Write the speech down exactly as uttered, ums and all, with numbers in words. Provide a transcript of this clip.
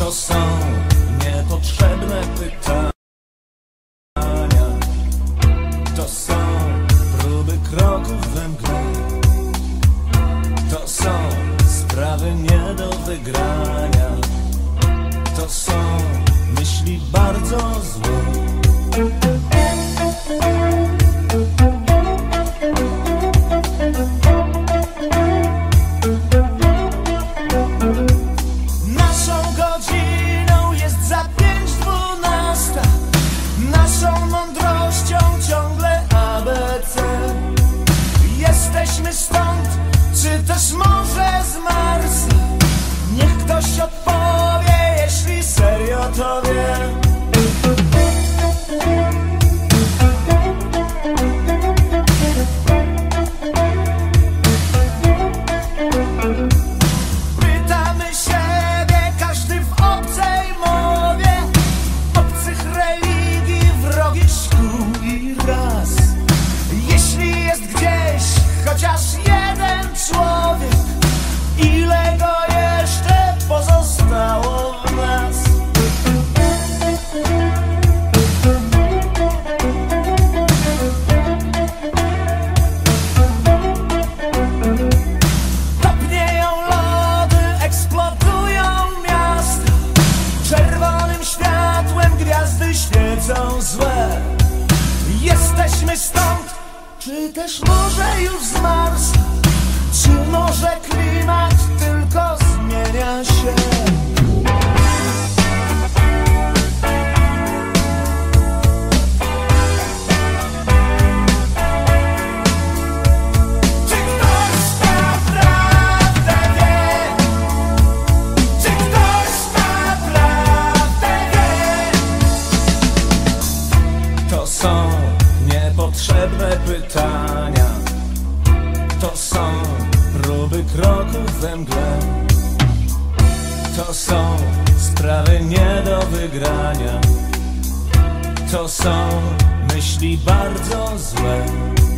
To są niepotrzebne pytania. To są próby kroków we mgle. To są sprawy nie do wygrania. To są myśli bardzo złe. Naszą godziną jest za pięć dwunasta. Naszą mądrością ciągle A B C. Jesteśmy stąd, czy też może z Marsa? Niech ktoś odpowie, jeśli serio to wie. Pytamy siebie, każdy w obcej mowie, obcych religii, wrogich szkół i ras. Jeśli jest gdzieś chociaż jeden człowiek, ile go jeszcze pozostało w nas? Topnieją lody, eksplodują miasta. Czerwonym światłem gwiazdy świecą złe. Jesteśmy stąd, czy też może już z Marsa? Czy może klimat tylko zmienia się? Czy ktoś naprawdę wie? Czy ktoś naprawdę wie? To są niepotrzebne pytania. To są próby kroków we mgle. To są sprawy nie do wygrania. To są myśli bardzo złe.